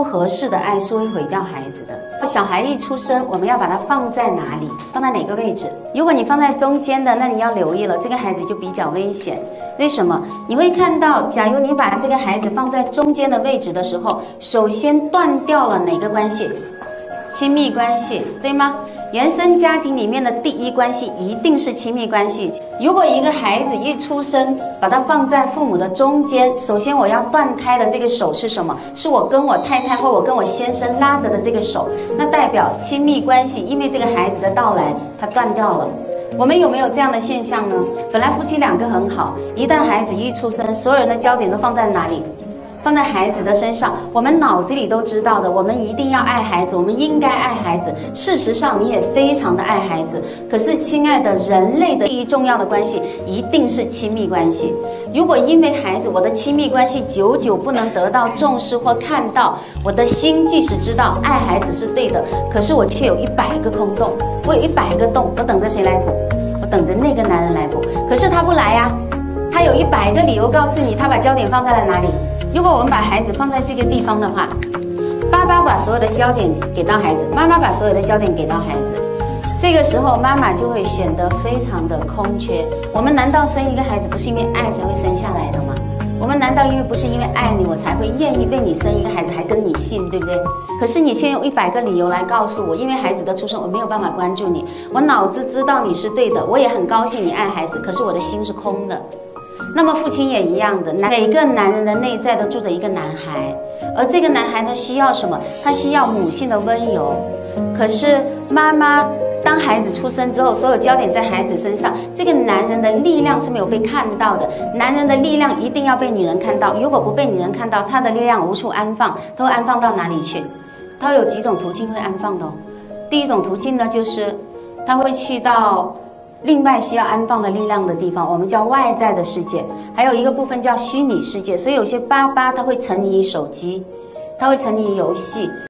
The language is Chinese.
不合适的爱是会毁掉孩子的。小孩一出生，我们要把它放在哪里？放在哪个位置？如果你放在中间的，那你要留意了，这个孩子就比较危险。为什么？你会看到，假如你把这个孩子放在中间的位置的时候，首先断掉了哪个关系？亲密关系，对吗？原生家庭里面的第一关系一定是亲密关系。如果一个孩子一出生，把他放在父母的中间，首先我要断开的这个手是什么？是我跟我太太或我跟我先生拉着的这个手，那代表亲密关系，因为这个孩子的到来，它断掉了。我们有没有这样的现象呢？本来夫妻两个很好，一旦孩子一出生，所有人的焦点都放在哪里？放在孩子的身上，我们脑子里都知道的，我们一定要爱孩子，我们应该爱孩子。事实上，你也非常的爱孩子。可是，亲爱的，人类的第一重要的关系一定是亲密关系。如果因为孩子，我的亲密关系久久不能得到重视或看到，我的心即使知道爱孩子是对的，可是我却有100个空洞，我有100个洞，我等着谁来补？我等着那个男人来补。可是他不来呀，他有100个理由告诉你，他把焦点放在了哪里？如果我们把孩子放在这个地方的话，爸爸把所有的焦点给到孩子，妈妈把所有的焦点给到孩子，这个时候妈妈就会显得非常的空缺。我们难道生一个孩子不是因为爱才会生下来的吗？我们难道不是因为爱你，我才会愿意为你生一个孩子，还跟你姓，对不对？可是你却用100个理由来告诉我，因为孩子的出生我没有办法关注你，我脑子知道你是对的，我也很高兴你爱孩子，可是我的心是空的。那么父亲也一样的，每个男人的内在都住着一个男孩，而这个男孩他需要什么？他需要母性的温柔。可是妈妈当孩子出生之后，所有焦点在孩子身上，这个男人的力量是没有被看到的。男人的力量一定要被女人看到，如果不被女人看到，他的力量无处安放，他会安放到哪里去？他会有几种途径会安放的哦。第一种途径呢，就是他会去到另外需要安放的力量的地方，我们叫外在的世界，还有一个部分叫虚拟世界。所以有些爸爸他会沉迷于手机，他会沉迷于游戏。